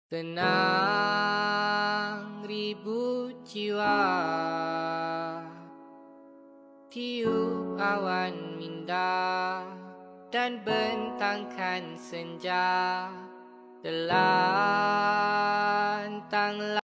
Tenang ribu jiwa, tiup awan minda dan bentangkan senja, telantang